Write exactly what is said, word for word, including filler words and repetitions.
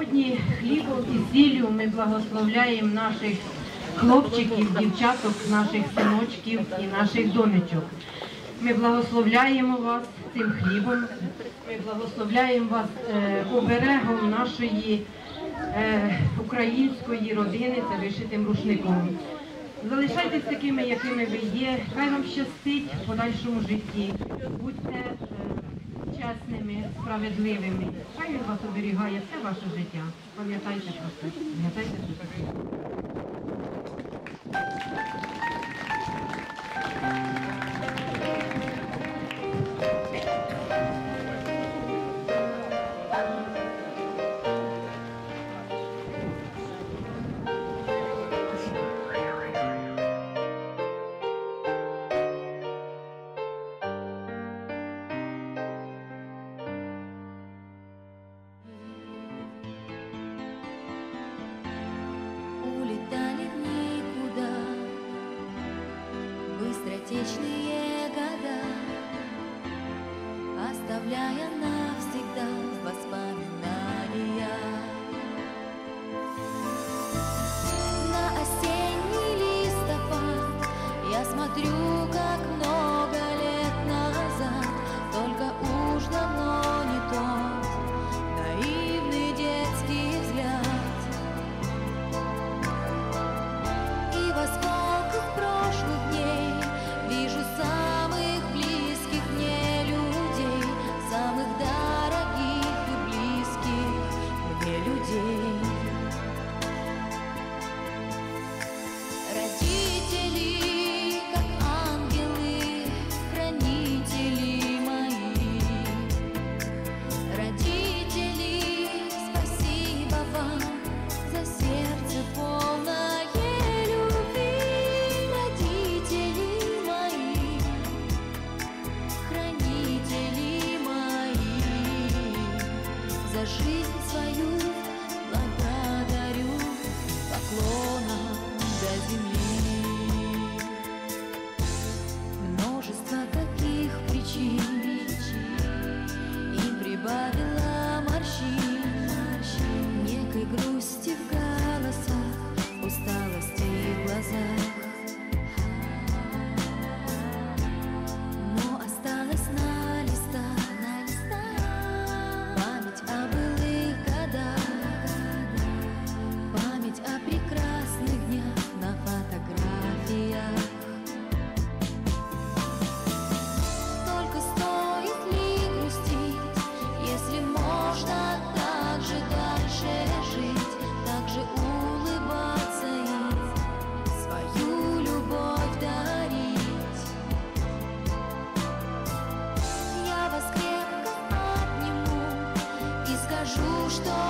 Сьогодні хлібом і сіллю ми благословляємо наших хлопчиків, дівчаток, наших синочків і наших донечок. Ми благословляємо вас цим хлібом, ми благословляємо вас е, оберегом нашої е, української родини та вишитим рушником. Залишайтесь такими, якими ви є, хай вам щастить в подальшому житті. Будьте е, чесними, справедливими. Хай він вас оберігає все ваше життя. Пам'ятайте про це. Пам'ятайте про це. Быстротечные года, оставляя навсегда воспоминания. На осенний листопад я смотрю, как много лет назад, только уж давно не тот наивный детский взгляд. И в осколках прошлых дней вижу самых близких мне людей, самых дорогих и близких мне людей. Родители, как ангелы, хранители мои. Родители, спасибо вам за сердце полное любви. Родители мои, хранители мои, за жизнь свою благодарю поклоном до земли. Множество таких причин им прибавила морщин, некой грусти в голосах, усталости в глазах. Но осталась на листах, на листах память о былых годах, память о прекрасных днях на фотографиях. Только стоит ли грустить, если можно так же дальше жить, так же улыбаться и свою любовь дарить? Я вас крепко обниму и скажу, что